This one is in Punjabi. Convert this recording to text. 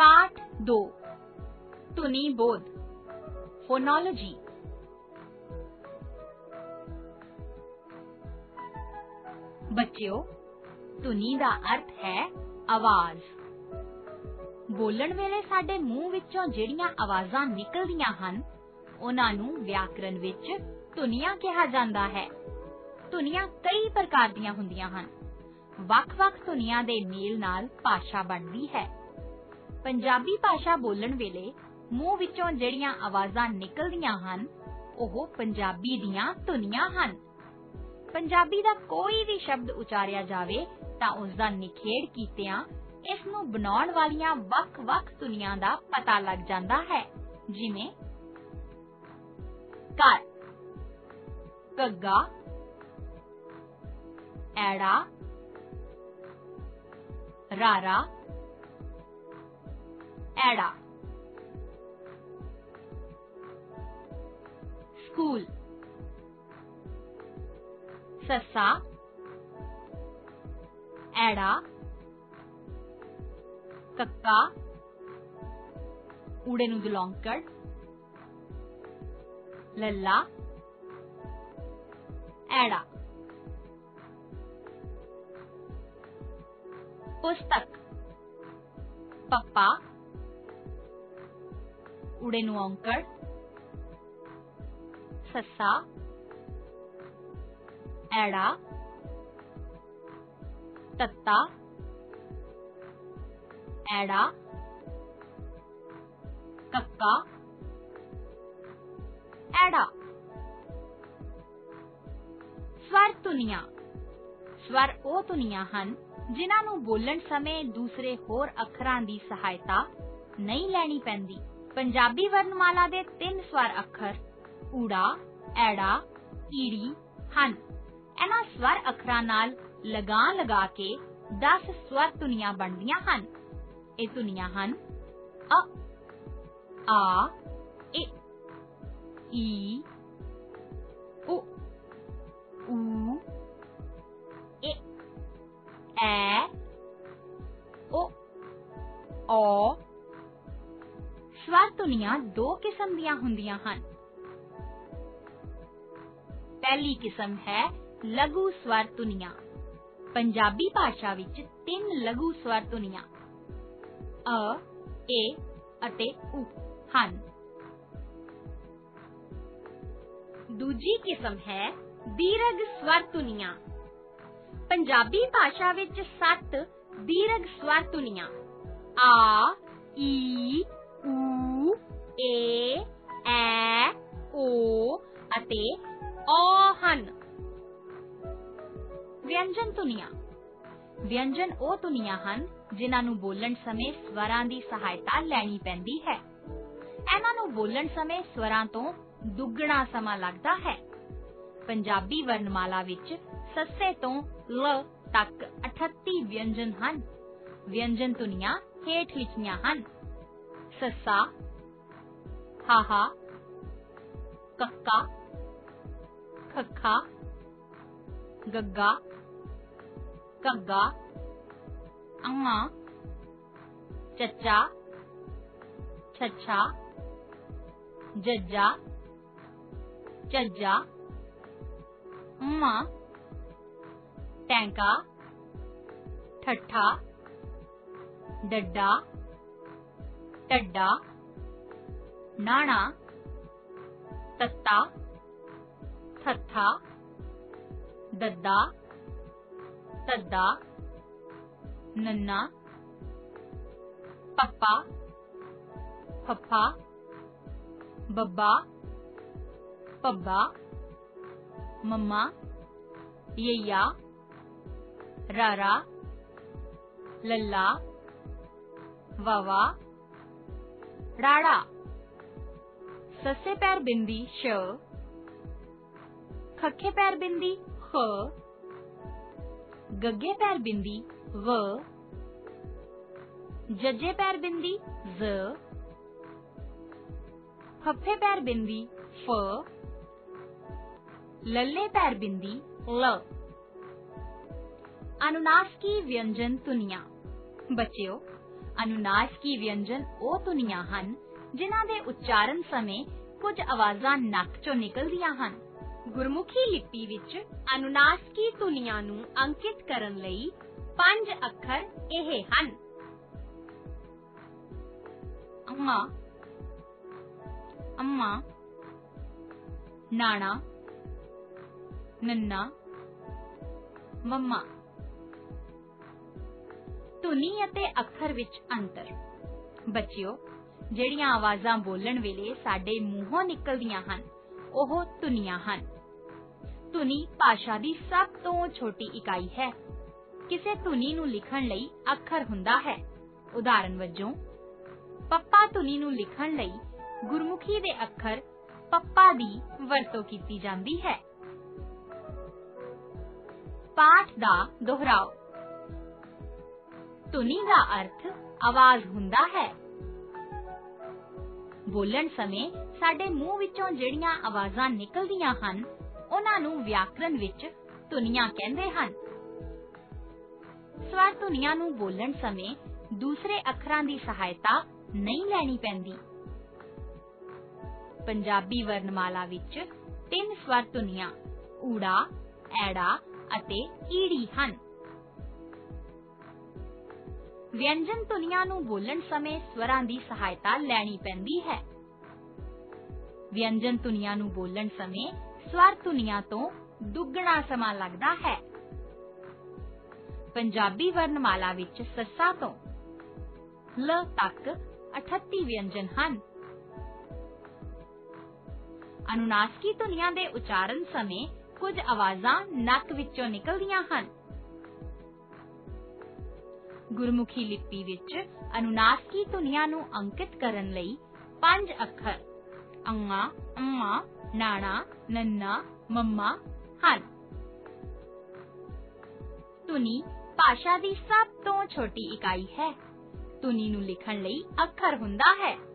पाठ 2 धुनी बोध फोनोलॉजी। बच्चों, धुनी दा अर्थ है आवाज। बोलण वेले साडे मूंह विचों जिहड़ियां आवाज़ां निकलदियां हन उहनां नूं व्याकरण विच धुनियां कहा जांदा है। धुनियां कई प्रकार दीयां हुंदियां हन। ਵੱਖ-ਵੱਖ ਧੁਨੀਆਂ ਦੇ ਮੇਲ ਨਾਲ ਭਾਸ਼ਾ ਬਣਦੀ ਹੈ। ਪੰਜਾਬੀ ਭਾਸ਼ਾ ਬੋਲਣ ਵੇਲੇ ਮੂੰਹ ਵਿੱਚੋਂ ਜਿਹੜੀਆਂ ਆਵਾਜ਼ਾਂ ਨਿਕਲਦੀਆਂ ਹਨ ਉਹ ਪੰਜਾਬੀ ਦੀਆਂ ਧੁਨੀਆਂ ਹਨ। ਪੰਜਾਬੀ ਦਾ ਕੋਈ ਵੀ ਸ਼ਬਦ ਉਚਾਰਿਆ ਜਾਵੇ ਤਾਂ ਉਸ ਦਾ ਨਿਖੇੜ ਕੀਤਿਆਂ ਇਸ ਨੂੰ ਬਣਾਉਣ ਵਾਲੀਆਂ ਵੱਖ-ਵੱਖ ਧੁਨੀਆਂ ਦਾ ਪਤਾ ਲੱਗ ਜਾਂਦਾ ਹੈ। ਜਿਵੇਂ ਘਰ, ਘੱਗਾ, ਐੜਾ, ਰਾਰਾ, ਐੜਾ। ਸਕੂਲ, ਸੱਸਾ, ਐੜਾ, ਕੱਕਾ, ਊੜੇ ਨੂੰ ਦੁਲੌਂਕੜ, ਲੱਲਾ, ਐੜਾ। पुस्तक, पप्पा, उड़े नु औंकड़, सस्सा, ऐड़ा, तत्ता, ऐड़ा, कक्का, ऐड़ा। स्वर धुनियां। स्वर ਉਹ ਧੁਨੀਆਂ ਹਨ ਜਿਨ੍ਹਾਂ ਨੂੰ ਬੋਲਣ ਸਮੇਂ ਦੂਸਰੇ ਹੋਰ ਅੱਖਰਾਂ ਦੀ ਸਹਾਇਤਾ ਨਹੀਂ ਲੈਣੀ ਪੈਂਦੀ। ਪੰਜਾਬੀ ਵਰਣਮਾਲਾ ਦੇ 3 ਸਵਰ ਅੱਖਰ ਊੜਾ, ਐੜਾ, ਈੜੀ ਹਨ। ਇਹਨਾਂ ਸਵਰ ਅੱਖਰਾਂ ਨਾਲ ਲਗਾਂ ਲਗਾ ਕੇ 10 ਸਵਰ ਧੁਨੀਆਂ ਬਣਦੀਆਂ ਹਨ। ਇਹ ਧੁਨੀਆਂ ਹਨ ਅ, ਆ, ਏ, ਈ, ਊ, ਊ, ਏ, ਐ, ਓ, ਔ। ਸਵਰ ਧੁਨੀਆਂ 2 ਕਿਸਮ ਦੀਆਂ ਹੁੰਦੀਆਂ ਹਨ। ਪਹਿਲੀ ਕਿਸਮ ਹੈ ਲਘੂ ਸਵਰ ਧੁਨੀਆਂ। ਪੰਜਾਬੀ ਭਾਸ਼ਾ ਵਿੱਚ 3 ਲਘੂ ਸਵਰ ਧੁਨੀਆਂ ਅ, ਏ ਅਤੇ ਊ ਹਨ। ਦੂਜੀ ਕਿਸਮ ਹੈ ਦੀਰਘ ਸਵਰ ਧੁਨੀਆਂ। ਪੰਜਾਬੀ ਭਾਸ਼ਾ ਵਿੱਚ 7 ਦੀਰਘ ਸਵਰ ਧੁਨੀਆਂ ਆ, ਈ, ਊ, ਏ, ਐ, ਓ ਅਤੇ ਔ ਹਨ। ਵਿਅੰਜਨ ਧੁਨੀਆਂ। ਵਿਅੰਜਨ ਉਹ ਧੁਨੀਆਂ ਹਨ ਜਿਨ੍ਹਾਂ ਨੂੰ ਬੋਲਣ ਸਮੇਂ ਸਵਰਾਂ ਦੀ ਸਹਾਇਤਾ ਲੈਣੀ ਪੈਂਦੀ ਹੈ। ਇਹਨਾਂ ਨੂੰ ਬੋਲਣ ਸਮੇਂ ਸਵਰਾਂ ਤੋਂ ਦੁੱਗਣਾ ਸਮਾਂ ਲੱਗਦਾ ਹੈ। ਪੰਜਾਬੀ ਵਰਣਮਾਲਾ ਵਿੱਚ ਸੱਸੇ ਤੋਂ ਲ ਤੱਕ 38 ਵਿਅੰਜਨ ਹਨ। ਵਿਅੰਜਨ ਧੁਨੀਆਂ ਹੇਠ ਲਿਖੀਆਂ ਹਨ। ਸੱਸਾ, ਹਾਹਾ, ਕੱਕਾ, ਖੱਖਾ, ਗੱਗਾ, ਘੱਗਾ, ਅੰਮਾ, ਚੱਚਾ, ਛੱਛਾ, ਜੱਜਾ, ਝੱਜਾ, ਅੰਮਾ, ਟੈਂਕਾ, ਠੱਠਾ, ਡੱਡਾ, ਢੱਡਾ, ਨਾਣਾ, ਤੱਤਾ, ਥੱਥਾ, ਦੱਦਾ, ਤੱਦਾ, ਨੰਨਾ, ਪੱਪਾ, ਫੱਫਾ, ਬੱਬਾ, ਪੱਬਾ, ਮੰਮਾ, ਯਈਆ, ਰਾਰਾ, ਲੱਲਾ, ਵਾਵਾ, ਰਾੜਾ। ਸੱਸੇ ਪੈਰ ਬਿੰਦੀ ਸ਼, ਖੱਖੇ ਪੈਰ ਬਿੰਦੀ ਖ, ਗੱਗੇ ਪੈਰ ਬਿੰਦੀ ਵ, ਜੱਜੇ ਪੈਰ ਬਿੰਦੀ ਜ਼, ਫੱਫੇ ਪੈਰ ਬਿੰਦੀ ਫ, लल्ले पैर बिंदी ल। अनुनासिकी व्यंजन धुनियां। बच्चों, ਅਨੁਨਾਸਿਕੀ ਵਿਅੰਜਨ ਉਹ ਧੁਨੀਆਂ ਹਨ ਜਿਨ੍ਹਾਂ ਦੇ ਉਚਾਰਨ ਸਮੇਂ ਕੁਝ ਆਵਾਜ਼ਾਂ ਨੱਕ ਚੋਂ ਨਿਕਲਦੀਆਂ ਹਨ। ਗੁਰਮੁਖੀ ਲਿਪੀ ਵਿੱਚ ਅਨੁਨਾਸਿਕੀ ਧੁਨੀਆਂ ਨੂੰ ਅੰਕਿਤ ਕਰਨ ਲਈ 5 ਅੱਖਰ ਇਹ ਹਨ। ਅੰਮਾ, ਅੰਮਾ, ਨਾਣਾ, ਨੰਨਾ, ਮੰਮਾ। ਧੁਨੀ ਅਤੇ ਅੱਖਰ ਵਿੱਚ ਅੰਤਰ। ਬੱਚਿਓ, ਜਿਹੜੀਆਂ ਆਵਾਜ਼ਾਂ ਬੋਲਣ ਵੇਲੇ ਸਾਡੇ ਮੂੰਹੋਂ ਨਿਕਲਦੀਆਂ ਹਨ ਉਹ ਧੁਨੀਆਂ ਹਨ। ਧੁਨੀ ਭਾਸ਼ਾ ਦੀ ਸਭ ਤੋਂ ਛੋਟੀ ਇਕਾਈ ਹੈ। ਕਿਸੇ ਧੁਨੀ ਨੂੰ ਲਿਖਣ ਲਈ ਅੱਖਰ ਹੁੰਦਾ ਹੈ। ਉਦਾਹਰਨ ਵਜੋਂ ਪੱਪਾ ਧੁਨੀ ਨੂੰ ਲਿਖਣ ਲਈ ਗੁਰਮੁਖੀ ਦੇ ਅੱਖਰ ਪੱਪਾ ਦੀ ਵਰਤੋਂ ਕੀਤੀ ਜਾਂਦੀ ਹੈ। ਪਾਠ ਦਾ ਦੁਹਰਾਓ। ਧੁਨੀ ਦਾ ਅਰਥ ਆਵਾਜ਼ ਹੁੰਦਾ ਹੈ। ਬੋਲਣ ਸਮੇਂ ਸਾਡੇ ਮੂੰਹ ਵਿੱਚੋਂ ਜਿਹੜੀਆਂ ਆਵਾਜ਼ਾਂ ਨਿਕਲਦੀਆਂ ਹਨ ਉਹਨਾਂ ਨੂੰ ਵਿਆਕਰਣ ਵਿੱਚ ਧੁਨੀਆਂ ਕਹਿੰਦੇ ਹਨ। ਸਵਰ ਧੁਨੀਆਂ ਨੂੰ ਬੋਲਣ ਸਮੇਂ ਦੂਸਰੇ ਅੱਖਰਾਂ ਦੀ ਸਹਾਇਤਾ ਨਹੀਂ ਲੈਣੀ ਪੈਂਦੀ। ਪੰਜਾਬੀ ਵਰਣਮਾਲਾ ਵਿੱਚ 3 ਸਵਰ ਧੁਨੀਆਂ ਊੜਾ, ਐੜਾ ਅਤੇ ਈੜੀ ਹਨ। ਵਿਅੰਜਨ ਧੁਨੀਆਂ ਨੂੰ ਬੋਲਣ ਸਮੇਂ ਸਵਰਾਂ ਦੀ ਸਹਾਇਤਾ ਲੈਣੀ ਪੈਂਦੀ ਹੈ। ਵਿਅੰਜਨ ਧੁਨੀਆਂ ਨੂੰ ਬੋਲਣ ਸਮੇਂ ਸਵਰ ਧੁਨੀਆਂ ਤੋਂ ਦੁੱਗਣਾ ਸਮਾਂ ਲੱਗਦਾ ਹੈ। ਪੰਜਾਬੀ ਵਰਣਮਾਲਾ ਵਿੱਚ ਸੱਸਾ ਤੋਂ ਲ ਤੱਕ 38 ਵਿਅੰਜਨ ਹਨ। ਅਨੁਨਾਸਿਕੀ ਧੁਨੀਆਂ ਦੇ ਉਚਾਰਨ ਸਮੇਂ ਕੁਝ ਆਵਾਜ਼ਾਂ ਨੱਕ ਵਿੱਚੋਂ ਨਿਕਲਦੀਆਂ ਹਨ। ਗੁਰਮੁਖੀ ਲਿਪੀ ਵਿੱਚ ਅਨੁਨਾਸਿਕੀ ਧੁਨੀਆਂ ਨੂੰ ਅੰਕਿਤ ਕਰਨ ਲਈ 5 ਅੱਖਰ ਅੰਮਾ, ਅੰਮਾ, ਨਾਣਾ, ਨੰਨਾ, ਮੰਮਾ ਹਨ। ਧੁਨੀ ਭਾਸ਼ਾ ਦੀ ਸਭ ਤੋਂ ਛੋਟੀ ਇਕਾਈ ਹੈ। ਧੁਨੀ ਨੂੰ ਲਿਖਣ ਲਈ ਅੱਖਰ ਹੁੰਦਾ ਹੈ।